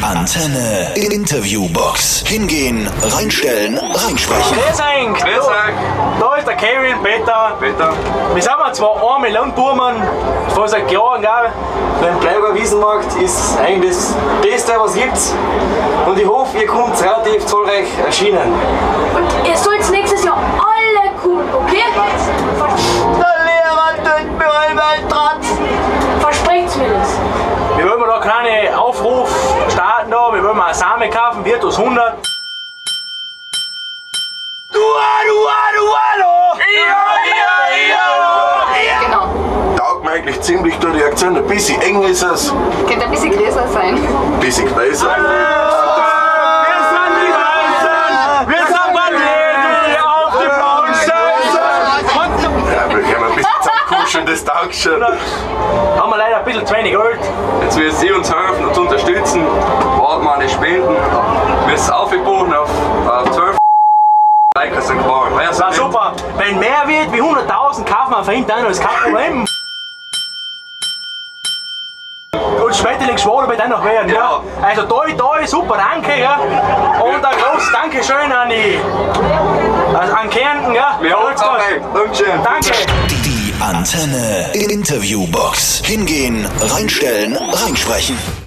Antenne Interviewbox. Hingehen, reinstellen, reinsprechen. Grüß euch! Da ist der Kevin, Peter. Wir sind zwar arme Landbuben, vor seit Jahren, gell? Beim Bleiburger Wiesenmarkt ist eigentlich das Beste, was es gibt. Und ich hoffe, ihr kommt relativ zahlreich erschienen. Und ihr sollt nächstes Jahr alle kommen, okay? Der Lehrer tut mir einmal Trotz. Versprecht's mir das. Wir wollen da keine Aufruf starten, da. Wir wollen mal eine Samen kaufen, Virtus 100. Du, hallo! Ja! Genau. Taugt mir eigentlich ziemlich durch die Aktion. Ein bisschen eng ist es, Könnte ein bisschen größer sein. ein bisschen größer. Wir sind Banditen auf die blauen Scheiße! Ja, wir können ein bisschen zusammenkuscheln, das taugt schon. Haben wir leider ein bisschen zu wenig Geld. Jetzt wird sie uns helfen und unterstützen. Warten wir an die Spenden. Wir sind aufgebucht auf 12 Liker sind geworden. Das war super. Wenn mehr wird wie 100.000, kaufen wir von hinten an, das ist kein Problem. Und Schmetterlingsschwader wird dann noch werden. Ja. Also toi, super, danke. Ja. Und ein großes Dankeschön an Kärnten. Ja. Ja, okay. Dankeschön. Danke. Die Antenne Interviewbox. Hingehen, reinstellen, reinsprechen.